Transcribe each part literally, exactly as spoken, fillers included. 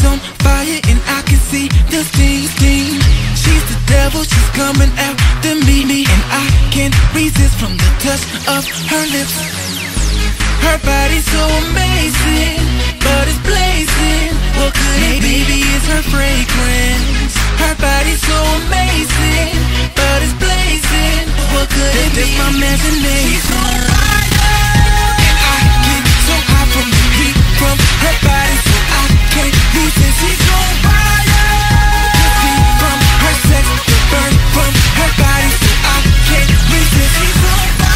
on fire and I can see the steam, steam. She's the devil, she's coming after me, me, and I can't resist from the touch of her lips. Her body's so amazing, but it's blazing. What could it be? Maybe it's her fragrance. Her body's so amazing, but it's blazing. What could it be? That's my imagination. She's on fire, and I get so high from the heat from her body, so I can't resist. She's on fire. The heat from her sex, the burn from her body, so I can't resist. She's on fire.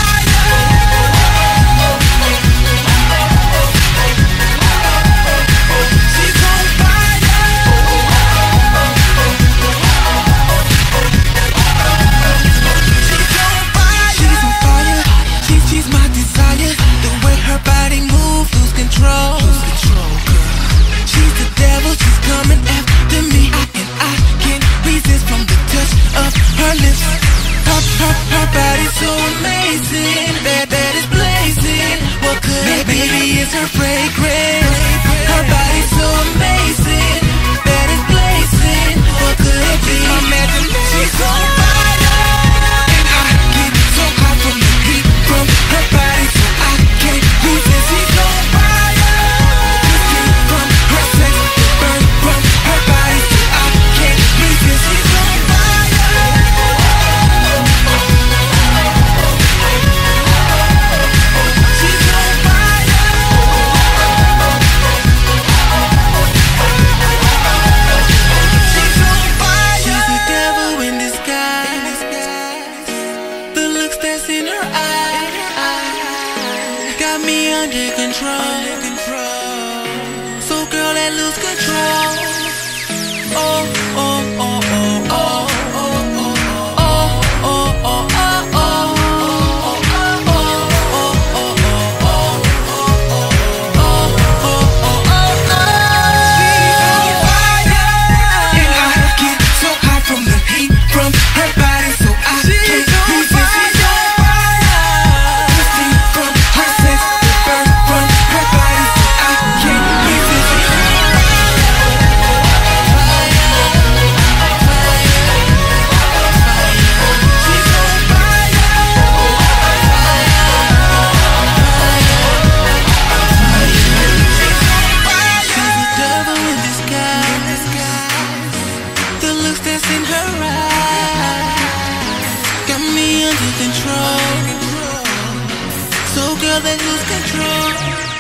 Her fragrance, her body's so amazing that it's blazing. What could it be? My imagination. She's on fire, and I get so high from the heat from her body, so I can't resist. She's on fire. The heat from her sex, the burn from her body, so I can't resist. She's on fire. She's on fire. Under control, so girl, let lose control. Oh, oh, oh, oh, oh, oh, oh, oh, oh, oh, control, so girl, let lose control.